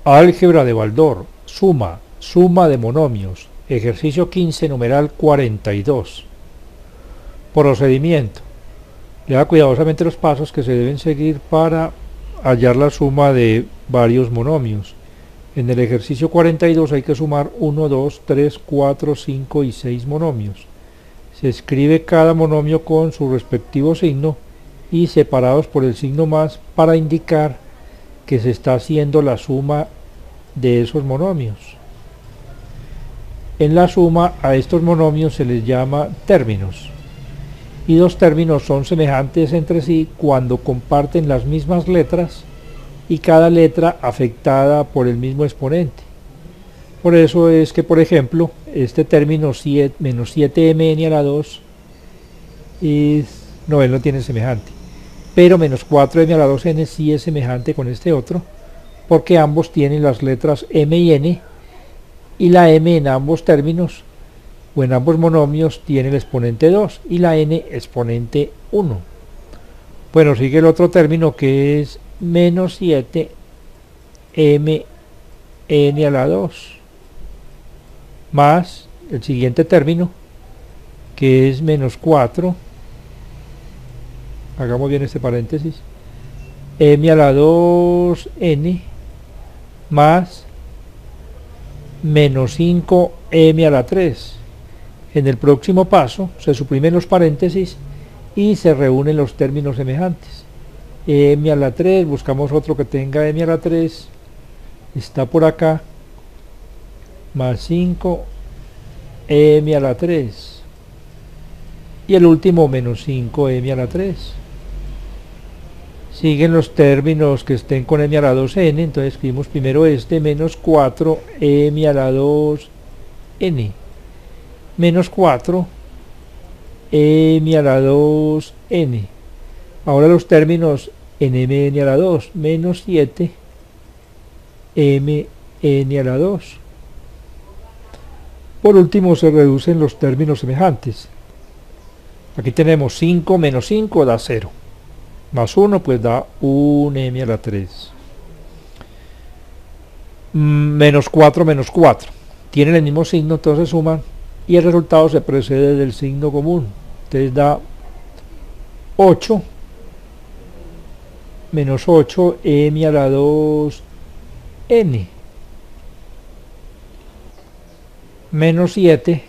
Álgebra de Baldor, suma de monomios, ejercicio 15, numeral 42. Procedimiento. Lea cuidadosamente los pasos que se deben seguir para hallar la suma de varios monomios. En el ejercicio 42 hay que sumar 1, 2, 3, 4, 5 y 6 monomios. Se escribe cada monomio con su respectivo signo y separados por el signo más para indicar que se está haciendo la suma de esos monomios. En la suma a estos monomios se les llama términos, y dos términos son semejantes entre sí cuando comparten las mismas letras y cada letra afectada por el mismo exponente. Por eso es que, por ejemplo, este término menos 7mn a la 2 él no tiene semejante, pero menos 4m a la 2n sí es semejante con este otro, porque ambos tienen las letras m y n, y la m en ambos términos o en ambos monomios tiene el exponente 2 y la n exponente 1. Bueno, sigue el otro término que es menos 7mn a la 2 más el siguiente término que es menos 4, hagamos bien este paréntesis, m a la 2n más menos 5m a la 3. En el próximo paso se suprimen los paréntesis y se reúnen los términos semejantes. M a la 3, buscamos otro que tenga m a la 3, está por acá, más 5m a la 3. Y el último menos 5m a la 3. Siguen los términos que estén con m a la 2n, entonces escribimos primero este, menos 4m a la 2n, menos 4m a la 2n. Ahora los términos nmn a la 2, menos 7mn a la 2. Por último se reducen los términos semejantes. Aquí tenemos 5 menos 5 da 0. Más 1 pues da 1m a la 3. Menos 4 menos 4. Tienen el mismo signo, entonces suman y el resultado se precede del signo común. Entonces da 8 menos 8m a la 2n menos 7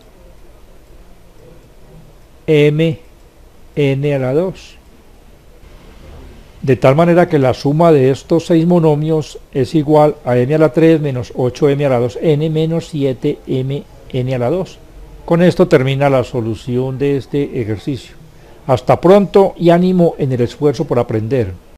mn a la 2. De tal manera que la suma de estos 6 monomios es igual a m a la 3 menos 8m a la 2n menos 7mn a la 2. Con esto termina la solución de este ejercicio. Hasta pronto y ánimo en el esfuerzo por aprender.